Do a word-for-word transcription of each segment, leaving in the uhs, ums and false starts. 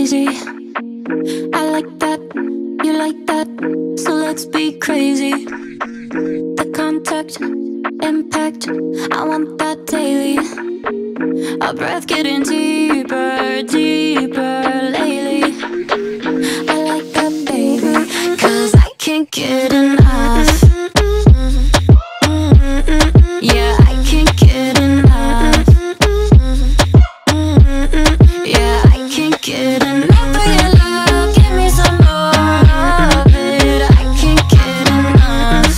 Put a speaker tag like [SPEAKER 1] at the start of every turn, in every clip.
[SPEAKER 1] crazy. I like that, you like that, so let's be crazy. The contact, impact, I want that daily. Our breath getting deeper, deeper lately. I like that, baby, cause I can't get enough. Yeah, I can't get enough. Yeah, I can't get enough of your love. Give me some more of it. I can't get enough.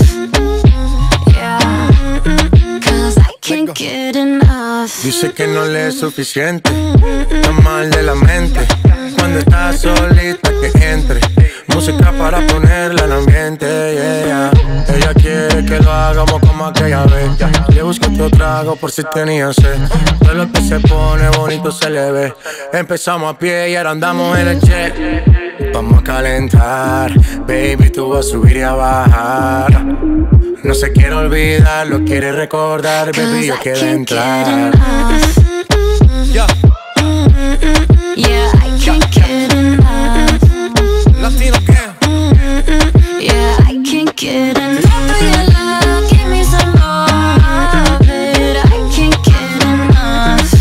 [SPEAKER 1] Yeah, cause I can't get enough.
[SPEAKER 2] Dice que no le es suficiente, está mal de la mente. Cuando está solita que entre música para ponerla en ambiente, yeah. Ella quiere que lo hagamos como aquella vez. Le busco otro trago por si tenía sed. Todo lo que se pone bonito se le ve. Empezamos a pie y ahora andamos en el jet. Vamos a calentar, baby, tú vas a subir y a bajar. No se quiere olvidar, lo quiere recordar, baby, yo quiero entrar.
[SPEAKER 1] Yeah. Yeah, I can't get enough.
[SPEAKER 2] Latino again.
[SPEAKER 1] Yeah, I can't get enough of your love. Give me some more of it. I can't get enough.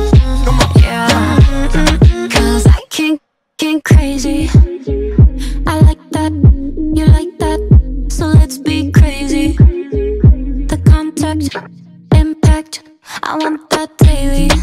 [SPEAKER 1] Yeah, cause I can't get crazy. I like that, you like that, so let's be crazy. The contact, impact, I want that daily.